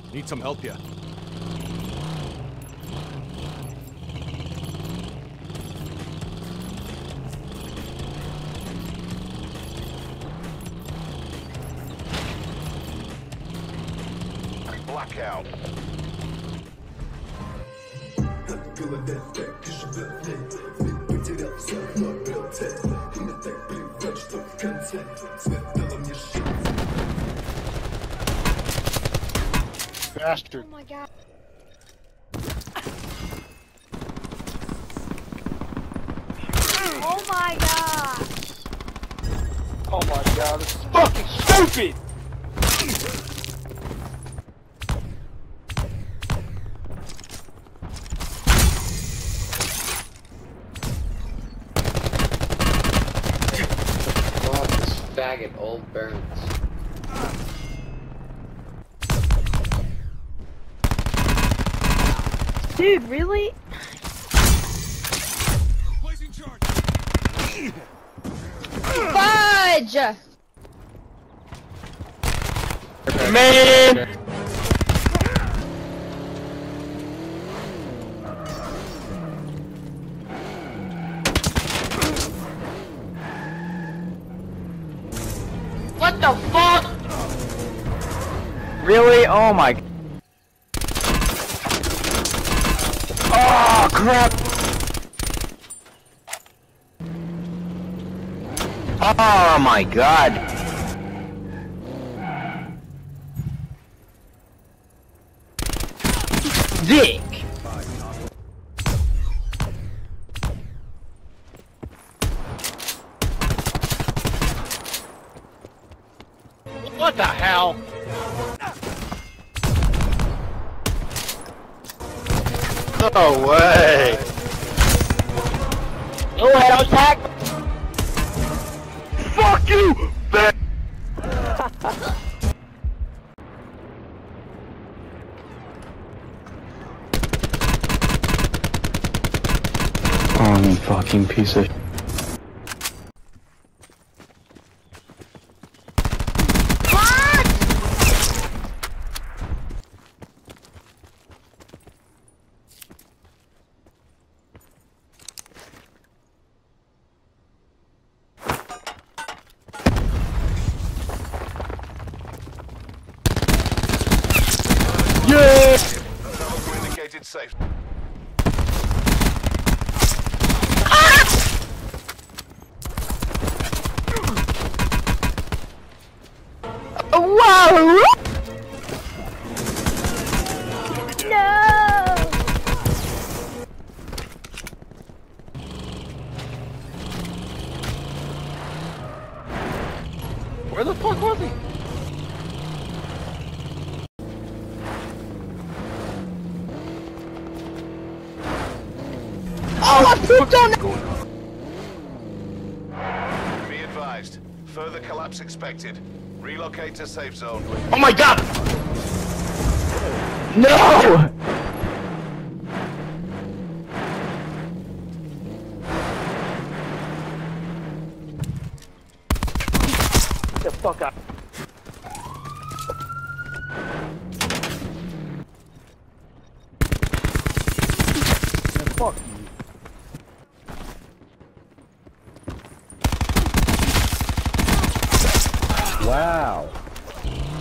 Need some help here. Blackout. Bastard. Oh my god. Oh my god. Oh my god, this is fucking stupid! Fuck this faggot old Burns. Dude, really? Placing charge. Fudge! Man! What the fuck? Really? Oh my... Oh crap! Oh my god! Dick! What the hell? No way! Go ahead, attack! Fuck you! Oh, you fucking piece of... Yeah! Travel indicated safe. Whoa! No! Where the fuck was he? Oh, I pooped on that! Be advised. Further collapse expected. Relocate to safe zone. Oh my god! No! Get the fuck out. Fuck you. Wow.